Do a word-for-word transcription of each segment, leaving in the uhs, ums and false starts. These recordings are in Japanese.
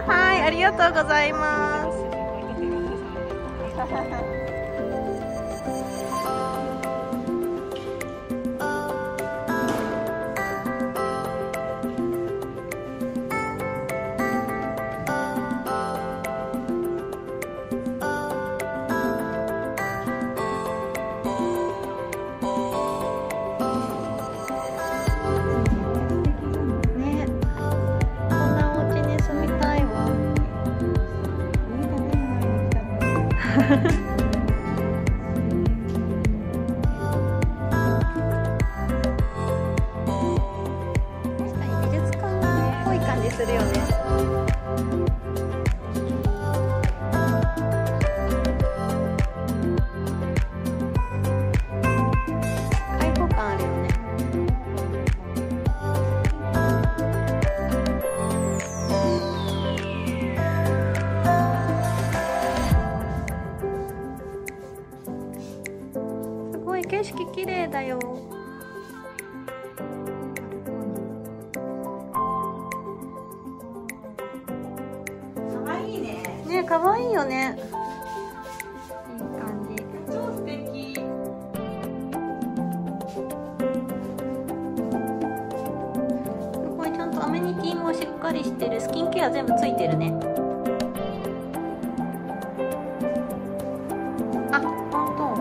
はい、ありがとうございます。するよね。開放感あるよね。すごい景色綺麗だよ。ね、可愛いよね。いい感じ。超素敵。すごいちゃんとアメニティもしっかりしてる。スキンケア全部ついてるね。あ、本当。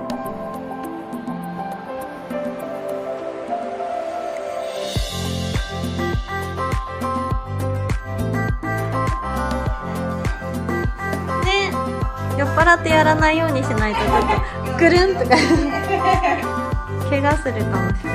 酔っ払ってやらないようにしないとちょっとぐるんとか怪我するかもしれない。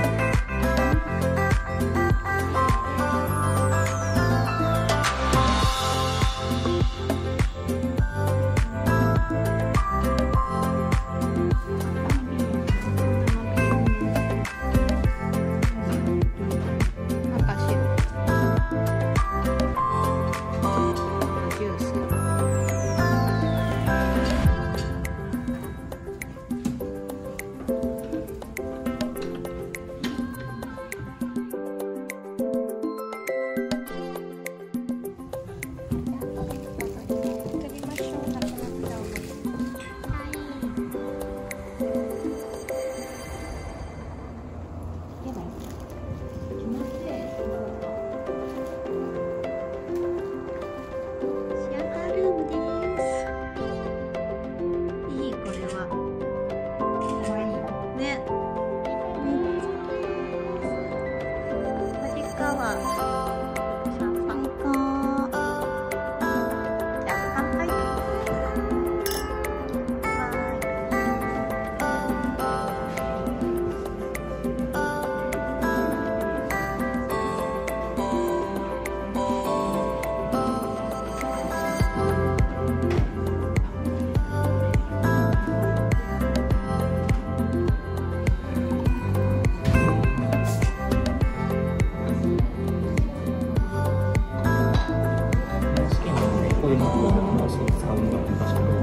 こういうのをもう少し使うのが昔の